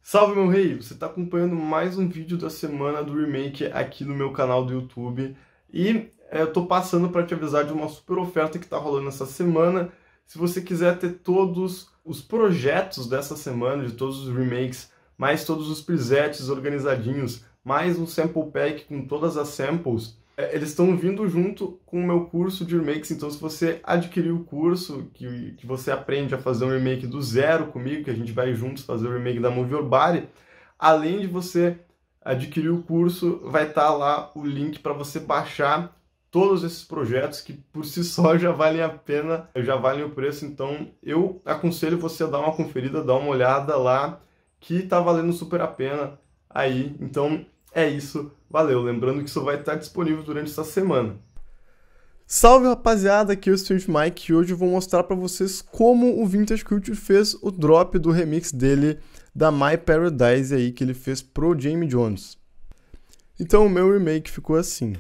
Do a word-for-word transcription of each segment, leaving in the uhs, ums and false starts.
Salve, meu rei! Você está acompanhando mais um vídeo da semana do remake aqui no meu canal do YouTube e é, eu tô passando para te avisar de uma super oferta que está rolando essa semana. Se você quiser ter todos os projetos dessa semana, de todos os remakes, mais todos os presets organizadinhos, mais um sample pack com todas as samples, é, eles estão vindo junto com o meu curso de remakes. Então, se você adquirir o curso, que, que você aprende a fazer um remake do zero comigo, que a gente vai juntos fazer o remake da Movie Your Body, além de você adquirir o curso, vai estar lá o link para você baixar todos esses projetos que por si só já valem a pena, já valem o preço. Então eu aconselho você a dar uma conferida, dar uma olhada lá, que tá valendo super a pena aí. Então é isso, valeu. Lembrando que isso vai estar disponível durante essa semana. Salve, rapaziada, aqui é o Strange Mike e hoje eu vou mostrar para vocês como o Vintage Culture fez o drop do remix dele da My Paradise aí, que ele fez pro Jamie Jones. Então o meu remake ficou assim.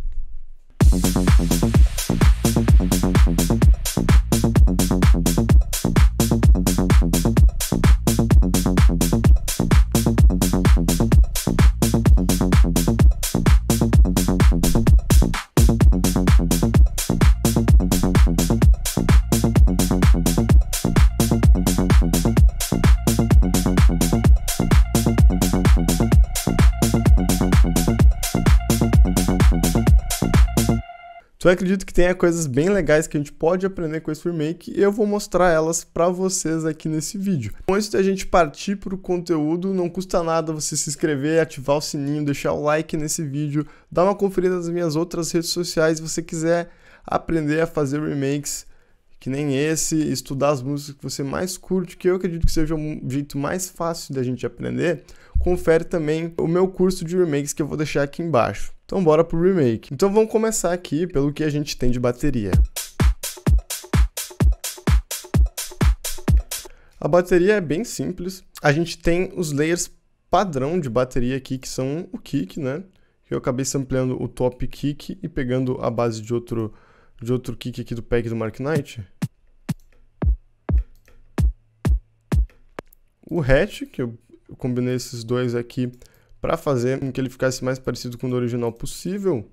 Eu acredito que tenha coisas bem legais que a gente pode aprender com esse remake e eu vou mostrar elas para vocês aqui nesse vídeo. Antes da gente partir para o conteúdo, não custa nada você se inscrever, ativar o sininho, deixar o like nesse vídeo, dar uma conferida nas minhas outras redes sociais se você quiser aprender a fazer remakes que nem esse, estudar as músicas que você mais curte, que eu acredito que seja um jeito mais fácil da gente aprender. Confere também o meu curso de remakes que eu vou deixar aqui embaixo. Então bora pro remake. Então vamos começar aqui pelo que a gente tem de bateria. A bateria é bem simples. A gente tem os layers padrão de bateria aqui, que são o kick, né? Eu acabei sampleando o top kick e pegando a base de outro, de outro kick aqui do pack do Mark Knight. O hatch, que eu Eu combinei esses dois aqui para fazer com que ele ficasse mais parecido com o do original possível.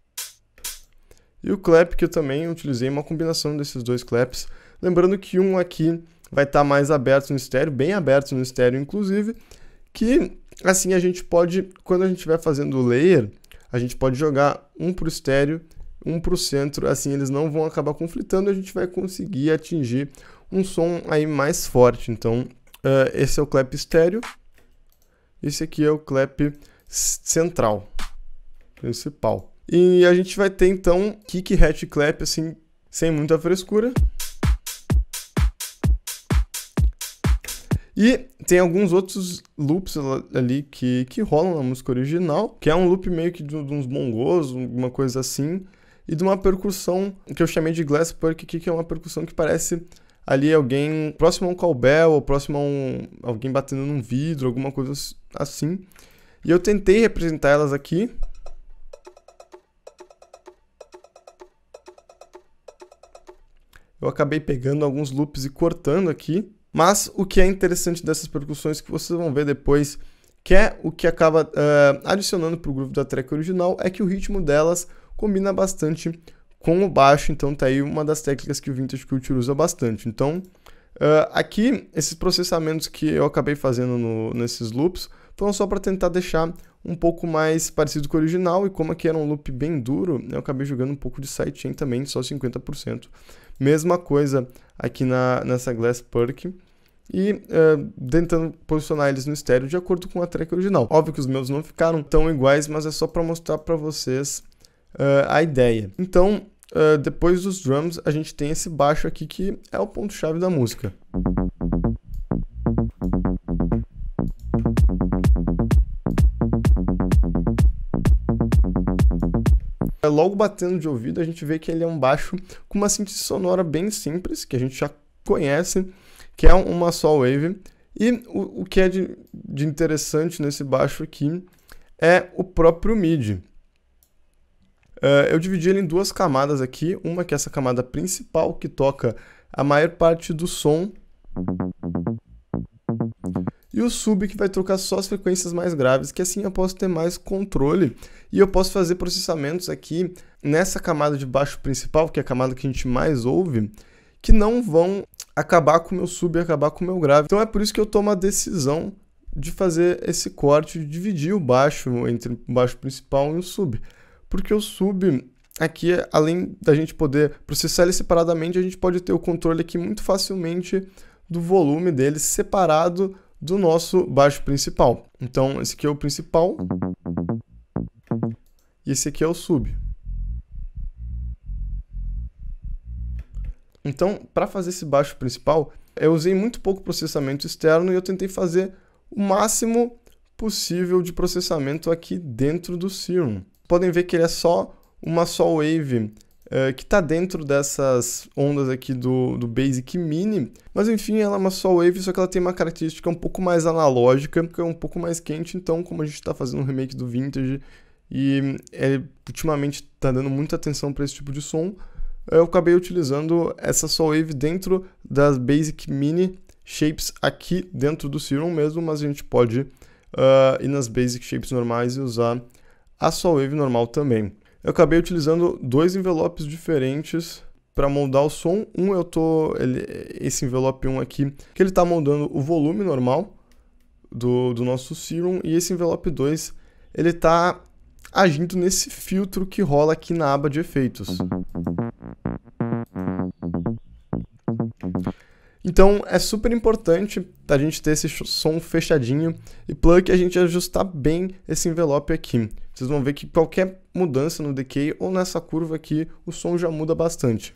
E o clap, que eu também utilizei uma combinação desses dois claps. Lembrando que um aqui vai estar tá mais aberto no estéreo, bem aberto no estéreo inclusive, que assim a gente pode, quando a gente estiver fazendo o layer, a gente pode jogar um para o estéreo, um para o centro, assim eles não vão acabar conflitando, a gente vai conseguir atingir um som aí mais forte. Então uh, esse é o clap estéreo. Esse aqui é o clap central, principal. E a gente vai ter então kick, hatch e clap assim, sem muita frescura. E tem alguns outros loops ali que, que rolam na música original, que é um loop meio que de, de uns bongos, uma coisa assim, e de uma percussão que eu chamei de glass perk aqui, que é uma percussão que parece ali alguém próximo a um cowbell, ou próximo a um, alguém batendo num vidro, alguma coisa assim. E eu tentei representar elas aqui. Eu acabei pegando alguns loops e cortando aqui. Mas o que é interessante dessas percussões que vocês vão ver depois, que é o que acaba uh, adicionando para o groove da track original, é que o ritmo delas combina bastante com o baixo. Então tá aí uma das técnicas que o Vintage Culture usa bastante. Então uh, aqui esses processamentos que eu acabei fazendo no, nesses loops foram só para tentar deixar um pouco mais parecido com o original, e como aqui era um loop bem duro, eu acabei jogando um pouco de sidechain também, só cinquenta por cento. Mesma coisa aqui na, nessa Glass Perk, e uh, tentando posicionar eles no estéreo de acordo com a track original. Óbvio que os meus não ficaram tão iguais, mas é só para mostrar para vocês uh, a ideia. Então Uh, depois dos drums, a gente tem esse baixo aqui que é o ponto-chave da música. Logo batendo de ouvido, a gente vê que ele é um baixo com uma síntese sonora bem simples, que a gente já conhece, que é uma Saw Wave. E o, o que é de, de interessante nesse baixo aqui é o próprio midi. Uh, eu dividi ele em duas camadas aqui, uma que é essa camada principal, que toca a maior parte do som, e o sub que vai trocar só as frequências mais graves, que assim eu posso ter mais controle e eu posso fazer processamentos aqui nessa camada de baixo principal, que é a camada que a gente mais ouve, que não vão acabar com o meu sub e acabar com o meu grave. Então é por isso que eu tomo a decisão de fazer esse corte, de dividir o baixo entre o baixo principal e o sub. Porque o sub aqui, além da gente poder processar ele separadamente, a gente pode ter o controle aqui muito facilmente do volume dele separado do nosso baixo principal. Então esse aqui é o principal e esse aqui é o sub. Então, para fazer esse baixo principal, eu usei muito pouco processamento externo e eu tentei fazer o máximo possível de processamento aqui dentro do Serum. Podem ver que ele é só uma Sol Wave uh, que está dentro dessas ondas aqui do, do Basic Mini, mas enfim, ela é uma Sol Wave, só que ela tem uma característica um pouco mais analógica, que é um pouco mais quente, então como a gente está fazendo um remake do Vintage e ele ultimamente está dando muita atenção para esse tipo de som, eu acabei utilizando essa Sol Wave dentro das Basic Mini Shapes aqui dentro do Serum mesmo, mas a gente pode uh, ir nas Basic Shapes normais e usar a Sol Wave normal também. Eu acabei utilizando dois envelopes diferentes para moldar o som. Um eu tô, ele, esse envelope um aqui, que ele está moldando o volume normal do, do nosso Serum, e esse envelope dois, ele está agindo nesse filtro que rola aqui na aba de efeitos. Então é super importante a gente ter esse som fechadinho e plug a gente ajustar bem esse envelope aqui. Vocês vão ver que qualquer mudança no decay ou nessa curva aqui, o som já muda bastante.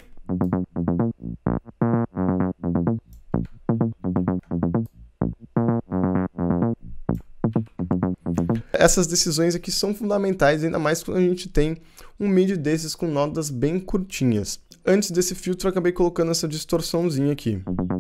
Essas decisões aqui são fundamentais, ainda mais quando a gente tem um midi desses com notas bem curtinhas. Antes desse filtro, eu acabei colocando essa distorçãozinha aqui.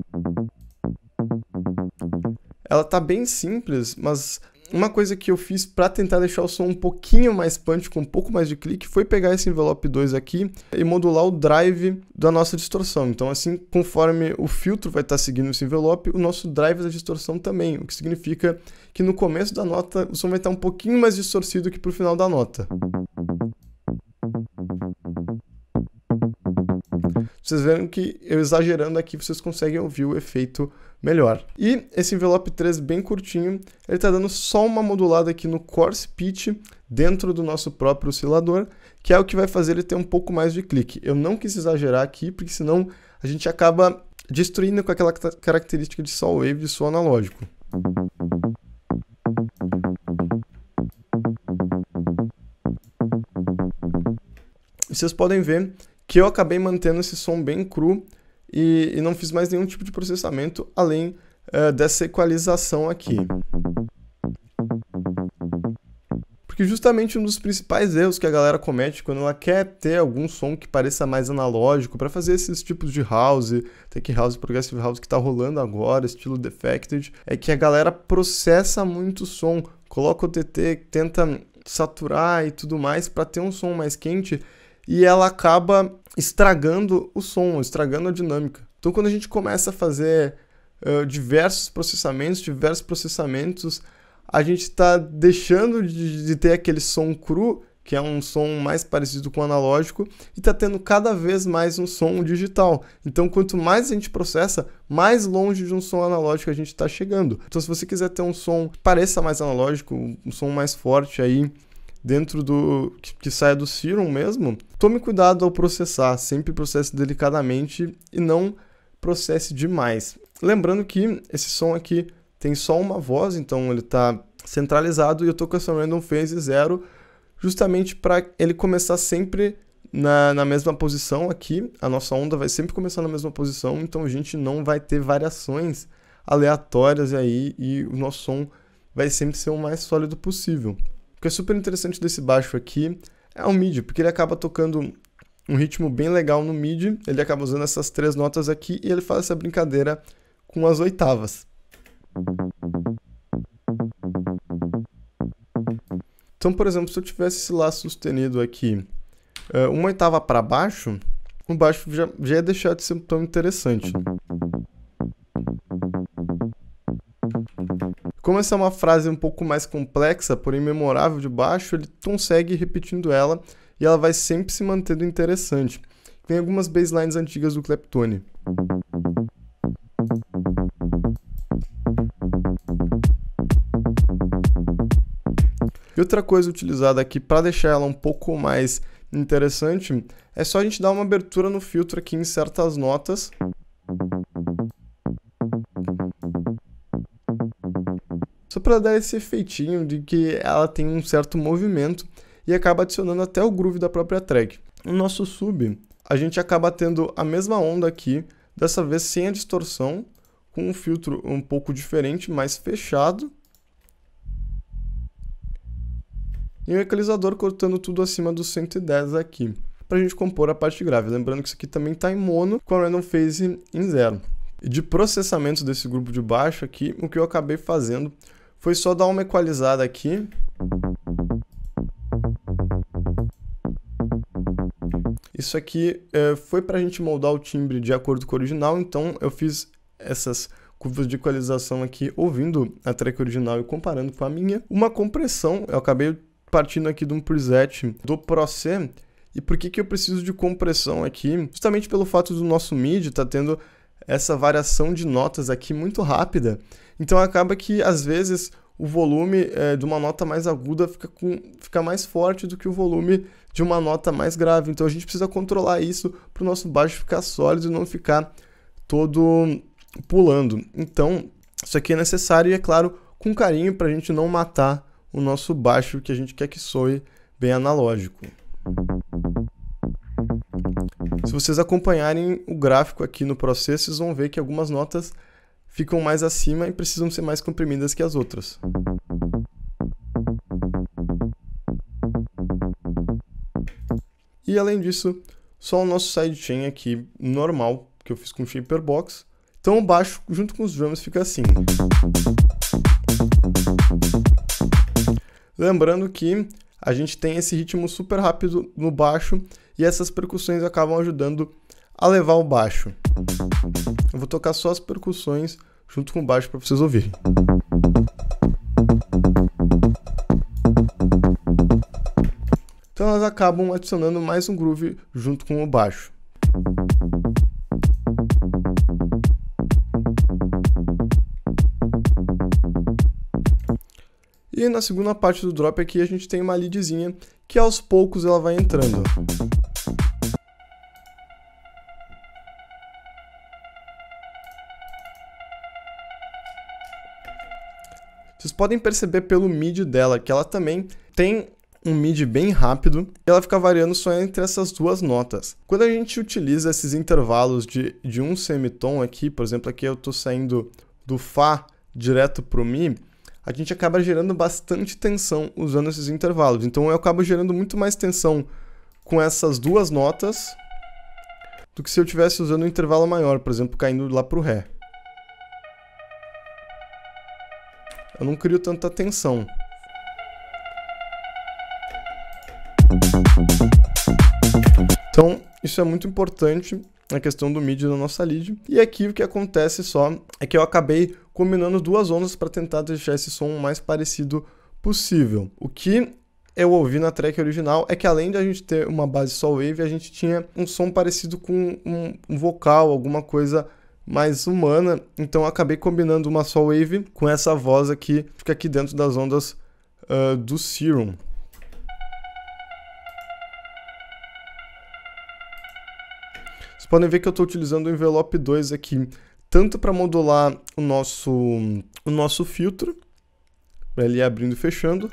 Ela tá bem simples, mas uma coisa que eu fiz para tentar deixar o som um pouquinho mais punch, com um pouco mais de clique, foi pegar esse envelope dois aqui e modular o drive da nossa distorção. Então assim, conforme o filtro vai estar seguindo esse envelope, o nosso drive da distorção também, o que significa que no começo da nota o som vai estar um pouquinho mais distorcido que pro final da nota. Vocês verem que eu exagerando aqui, vocês conseguem ouvir o efeito melhor. E esse envelope três bem curtinho, ele está dando só uma modulada aqui no coarse pitch dentro do nosso próprio oscilador, que é o que vai fazer ele ter um pouco mais de clique. Eu não quis exagerar aqui, porque senão a gente acaba destruindo com aquela característica de Sol Wave de som analógico. Vocês podem ver que eu acabei mantendo esse som bem cru e, e não fiz mais nenhum tipo de processamento além uh, dessa equalização aqui. Porque justamente um dos principais erros que a galera comete quando ela quer ter algum som que pareça mais analógico para fazer esses tipos de house, tech house, progressive house que está rolando agora, estilo defected, é que a galera processa muito o som, coloca o T T, tenta saturar e tudo mais para ter um som mais quente, e ela acaba estragando o som, estragando a dinâmica. Então quando a gente começa a fazer uh, diversos processamentos, diversos processamentos, a gente está deixando de, de ter aquele som cru, que é um som mais parecido com o analógico, e está tendo cada vez mais um som digital. Então quanto mais a gente processa, mais longe de um som analógico a gente está chegando. Então se você quiser ter um som que pareça mais analógico, um som mais forte aí, dentro do que, que saia do Serum mesmo, tome cuidado ao processar, sempre processe delicadamente e não processe demais. Lembrando que esse som aqui tem só uma voz, então ele está centralizado e eu estou com essa Random Phase zero, justamente para ele começar sempre na, na mesma posição aqui. A nossa onda vai sempre começar na mesma posição, então a gente não vai ter variações aleatórias aí e o nosso som vai sempre ser o mais sólido possível. O que é super interessante desse baixo aqui é o midi, porque ele acaba tocando um ritmo bem legal no midi, ele acaba usando essas três notas aqui e ele faz essa brincadeira com as oitavas. Então, por exemplo, se eu tivesse esse Lá sustenido aqui uma oitava para baixo, o baixo já, já ia deixar de ser tão interessante. Como essa é uma frase um pouco mais complexa, porém memorável de baixo, ele consegue ir repetindo ela e ela vai sempre se mantendo interessante. Tem algumas basslines antigas do Claptone. E outra coisa utilizada aqui para deixar ela um pouco mais interessante é só a gente dar uma abertura no filtro aqui em certas notas. Só para dar esse efeitinho de que ela tem um certo movimento e acaba adicionando até o groove da própria track. No nosso sub, a gente acaba tendo a mesma onda aqui, dessa vez sem a distorção, com um filtro um pouco diferente, mais fechado. E um equalizador cortando tudo acima dos cento e dez aqui, para a gente compor a parte grave. Lembrando que isso aqui também está em mono, com a random phase em zero. E de processamento desse grupo de baixo aqui, o que eu acabei fazendo foi só dar uma equalizada aqui. Isso aqui é, foi para a gente moldar o timbre de acordo com o original, então eu fiz essas curvas de equalização aqui ouvindo a track original e comparando com a minha. Uma compressão, eu acabei partindo aqui de um preset do Pro C. E por que que eu preciso de compressão aqui? Justamente pelo fato do nosso M I D estar tá tendo essa variação de notas aqui muito rápida. Então acaba que às vezes o volume é, de uma nota mais aguda fica, com, fica mais forte do que o volume de uma nota mais grave. Então a gente precisa controlar isso para o nosso baixo ficar sólido e não ficar todo pulando. Então isso aqui é necessário e é claro com carinho para a gente não matar o nosso baixo que a gente quer que soe bem analógico. Se vocês acompanharem o gráfico aqui no processo, vocês vão ver que algumas notas ficam mais acima e precisam ser mais comprimidas que as outras. E além disso, só o nosso sidechain aqui normal, que eu fiz com Shaperbox. Então o baixo junto com os drums fica assim. Lembrando que a gente tem esse ritmo super rápido no baixo e essas percussões acabam ajudando a levar o baixo. Eu vou tocar só as percussões junto com o baixo para vocês ouvirem. Então elas acabam adicionando mais um groove junto com o baixo. E na segunda parte do drop aqui a gente tem uma leadzinha que aos poucos ela vai entrando. Vocês podem perceber pelo M I D dela que ela também tem um M I D bem rápido e ela fica variando só entre essas duas notas. Quando a gente utiliza esses intervalos de, de um semitom aqui, por exemplo, aqui eu estou saindo do Fá direto para o Mi, a gente acaba gerando bastante tensão usando esses intervalos. Então eu acabo gerando muito mais tensão com essas duas notas do que se eu estivesse usando um intervalo maior, por exemplo, caindo lá para o Ré. Eu não crio tanta tensão. Então, isso é muito importante na questão do M I D da nossa lead. E aqui o que acontece só é que eu acabei combinando duas ondas para tentar deixar esse som o mais parecido possível. O que eu ouvi na track original é que além de a gente ter uma base só wave, a gente tinha um som parecido com um, um vocal, alguma coisa mais humana. Então eu acabei combinando uma só wave com essa voz aqui, fica aqui dentro das ondas uh, do Serum. Vocês podem ver que eu estou utilizando o Envelope dois aqui, tanto para modular o nosso, o nosso filtro, para ele ir abrindo e fechando,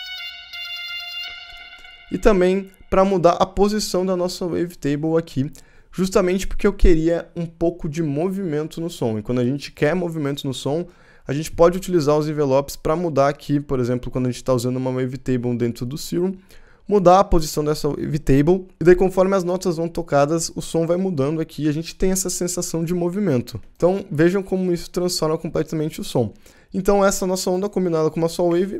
e também para mudar a posição da nossa wavetable aqui, justamente porque eu queria um pouco de movimento no som. E quando a gente quer movimento no som, a gente pode utilizar os envelopes para mudar aqui, por exemplo, quando a gente está usando uma wavetable dentro do Serum, mudar a posição dessa wavetable, e daí conforme as notas vão tocadas, o som vai mudando aqui e a gente tem essa sensação de movimento. Então vejam como isso transforma completamente o som. Então essa nossa onda combinada com uma só wave.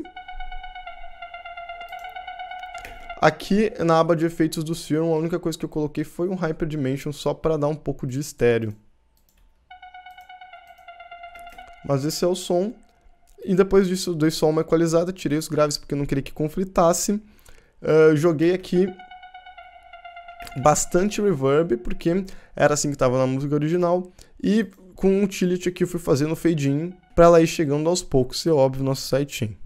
Aqui na aba de efeitos do Serum, a única coisa que eu coloquei foi um Hyperdimension só para dar um pouco de estéreo. Mas esse é o som. E depois disso, dei só uma equalizada, tirei os graves porque eu não queria que conflitasse. Uh, joguei aqui bastante reverb, porque era assim que estava na música original. E com um utility aqui eu fui fazendo fade in, para ela ir chegando aos poucos, e é óbvio, nosso sidechain.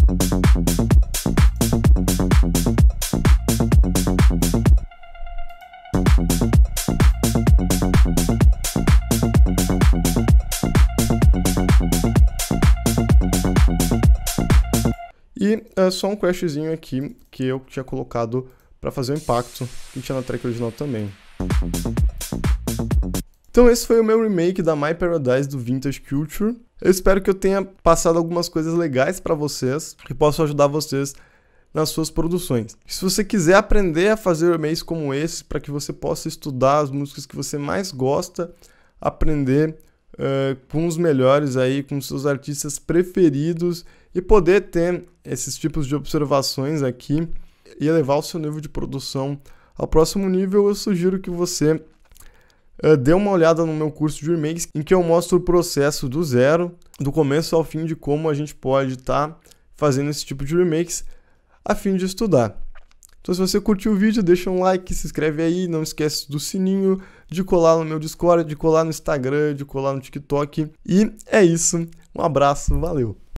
E é só um crashzinho aqui que eu tinha colocado para fazer o impacto, que tinha na track original também. Então esse foi o meu remake da My Paradise do Vintage Culture. Eu espero que eu tenha passado algumas coisas legais para vocês, que possam ajudar vocês nas suas produções. E se você quiser aprender a fazer remakes como esse, para que você possa estudar as músicas que você mais gosta, aprender uh, com os melhores aí, com seus artistas preferidos, e poder ter esses tipos de observações aqui e elevar o seu nível de produção ao próximo nível, eu sugiro que você uh, dê uma olhada no meu curso de remakes, em que eu mostro o processo do zero, do começo ao fim, de como a gente pode estar tá fazendo esse tipo de remakes a fim de estudar. Então, se você curtiu o vídeo, deixa um like, se inscreve aí, não esquece do sininho, de colar no meu Discord, de colar no Instagram, de colar no TikTok. E é isso, um abraço, valeu!